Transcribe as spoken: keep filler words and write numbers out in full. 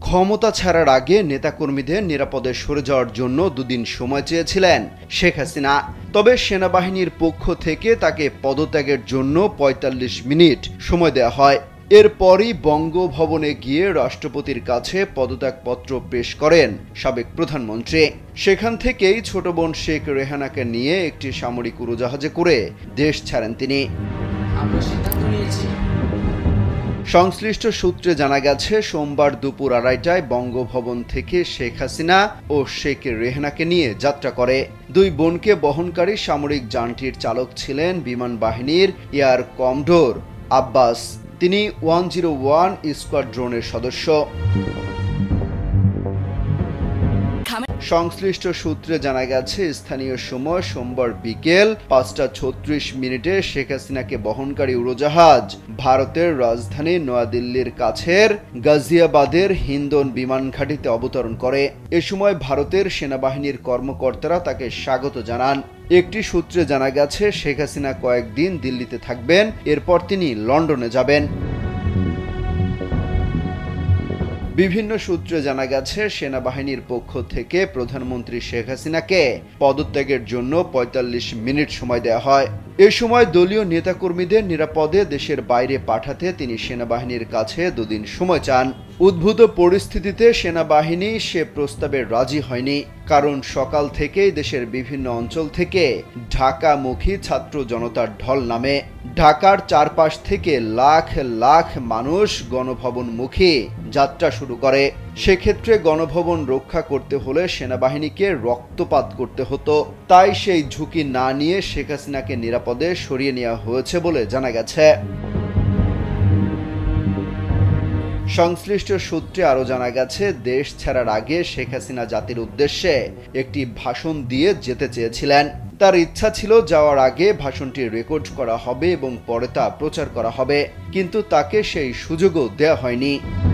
ক্ষমতা ছাড়ার আগে নেতাকর্মীদের নিরাপদে সরে যাওয়ার জন্য দুদিন সময় চেয়েছিলেন শেখ হাসিনা। তবে সেনাবাহিনীর পক্ষ থেকে তাকে পদত্যাগের জন্য পঁয়তাল্লিশ মিনিট সময় দেওয়া হয়। এরপরই বঙ্গভবনে গিয়ে রাষ্ট্রপতির কাছে পদত্যাগপত্র পেশ করেন সাবেক প্রধানমন্ত্রী। সেখান থেকেই ছোট বোন শেখ রেহানাকে নিয়ে একটি সামরিক উড়োজাহাজে করে দেশ ছাড়েন তিনি। সংশ্লিষ্ট সূত্রে জানা গেছে, সোমবার দুপুর আড়াইটায় বঙ্গভবন থেকে শেখ হাসিনা ও শেখ রেহানাকে নিয়ে যাত্রা করে। দুই বোনকে বহনকারী সামরিক যানটির চালক ছিলেন বিমান বাহিনীর এয়ার কমডোর আব্বাস। তিনি ওয়ান জিরো ওয়ান স্কোয়াড্রনের সদস্য। সংশ্লিষ্ট সূত্রে জানা গেছে, স্থানীয় সময় সোমবার বিকেল পাঁচটা ছত্রিশ মিনিটে শেখ হাসিনাকে বহনকারী উড়োজাহাজ ভারতের রাজধানী নয়াদিল্লির কাছের গাজিয়াবাদের হিন্দন বিমান ঘাঁটিতে অবতরণ করে। এ সময় ভারতের সেনাবাহিনীর কর্মকর্তারা তাকে স্বাগত জানান। একটি সূত্রে জানা গেছে, শেখ হাসিনা কয়েকদিন দিল্লিতে থাকবেন, এরপর তিনি লন্ডনে যাবেন। বিভিন্ন সূত্রে জানা গেছে, সেনাবাহিনীর পক্ষ থেকে প্রধানমন্ত্রী শেখ হাসিনাকে পদত্যাগের জন্য পঁয়তাল্লিশ মিনিট সময় দেওয়া হয়। এ সময় দলীয় নেতাকর্মীদের নিরাপদে দেশের বাইরে পাঠাতে তিনি সেনাবাহিনীর কাছে দুদিন সময় চান। উদ্ভূত পরিস্থিতিতে সেনাবাহিনী সে প্রস্তাবে রাজি হয়নি, কারণ সকাল থেকেই দেশের বিভিন্ন অঞ্চল থেকে ঢাকামুখী ছাত্র জনতার ঢল নামে। ঢাকার চারপাশ থেকে লাখ লাখ মানুষ গণভবনমুখী যাত্রা শুরু করে। সেক্ষেত্রে গণভবন রক্ষা করতে হলে সেনাবাহিনীকে রক্তপাত করতে হতো। তাই সেই ঝুঁকি না নিয়ে শেখ হাসিনাকে নিরাপদে সরিয়ে নেওয়া হয়েছে বলে জানা গেছে। সংশ্লিষ্ট সূত্রে আরও জানা গেছে, দেশ ছাড়ার আগে শেখ হাসিনা জাতির উদ্দেশ্যে একটি ভাষণ দিয়ে যেতে চেয়েছিলেন। তার ইচ্ছা ছিল যাওয়ার আগে ভাষণটি রেকর্ড করা হবে এবং পরে তা প্রচার করা হবে, কিন্তু তাকে সেই সুযোগও দেওয়া হয়নি।